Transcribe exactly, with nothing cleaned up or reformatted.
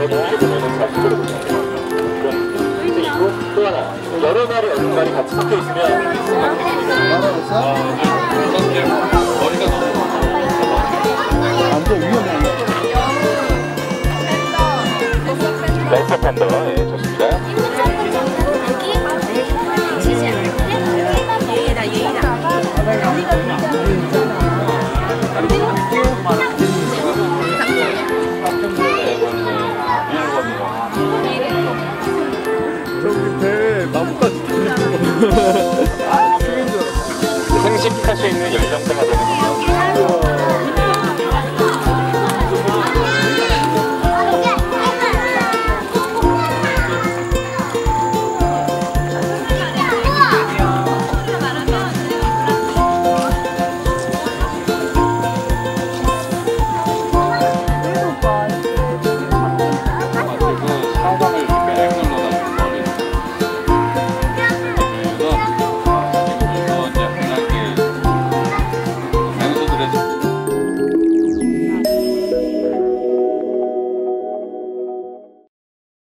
이렇게 보면은 잘 보거든요. 근데 이거 또 하나 여러 마리 어린 마리 같이 섞여 있으면 머리가 완전 위험해. 랜서 팬더.